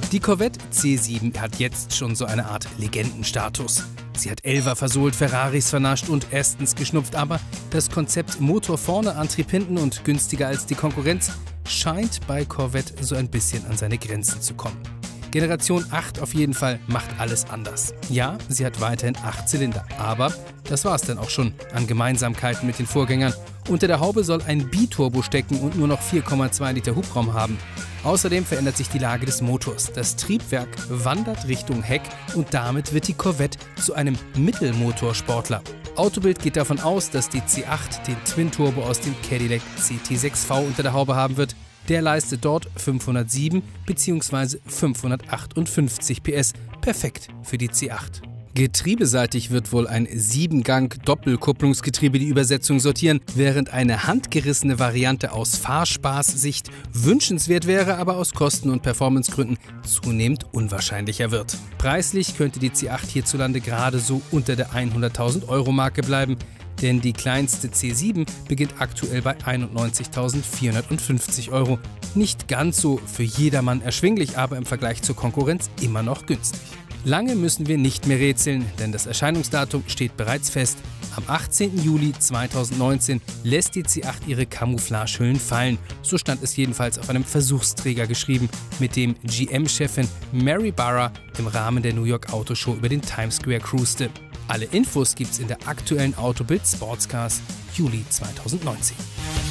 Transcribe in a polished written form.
Die Corvette C7 hat jetzt schon so eine Art Legendenstatus. Sie hat Elfer versohlt, Ferraris vernascht und Astons geschnupft, aber das Konzept Motor vorne, Antrieb hinten und günstiger als die Konkurrenz scheint bei Corvette so ein bisschen an seine Grenzen zu kommen. Generation 8 auf jeden Fall macht alles anders. Ja, sie hat weiterhin 8 Zylinder, aber das war es dann auch schon an Gemeinsamkeiten mit den Vorgängern. Unter der Haube soll ein Biturbo stecken und nur noch 4,2 Liter Hubraum haben. Außerdem verändert sich die Lage des Motors. Das Triebwerk wandert Richtung Heck und damit wird die Corvette zu einem Mittelmotorsportler. Autobild geht davon aus, dass die C8 den Twin-Turbo aus dem Cadillac CT6V unter der Haube haben wird. Der leistet dort 507 bzw. 558 PS, perfekt für die C8. Getriebeseitig wird wohl ein 7-Gang-Doppelkupplungsgetriebe die Übersetzung sortieren, während eine handgerissene Variante aus Fahrspaß-Sicht wünschenswert wäre, aber aus Kosten- und Performancegründen zunehmend unwahrscheinlicher wird. Preislich könnte die C8 hierzulande gerade so unter der 100.000 Euro Marke bleiben, denn die kleinste C7 beginnt aktuell bei 91.450 Euro. Nicht ganz so für jedermann erschwinglich, aber im Vergleich zur Konkurrenz immer noch günstig. Lange müssen wir nicht mehr rätseln, denn das Erscheinungsdatum steht bereits fest. Am 18. Juli 2019 lässt die C8 ihre Camouflagehüllen fallen. So stand es jedenfalls auf einem Versuchsträger geschrieben, mit dem GM-Chefin Mary Barra im Rahmen der New York Auto Show über den Times Square cruiste. Alle Infos gibt's in der aktuellen Autobild Sportscars Juli 2019.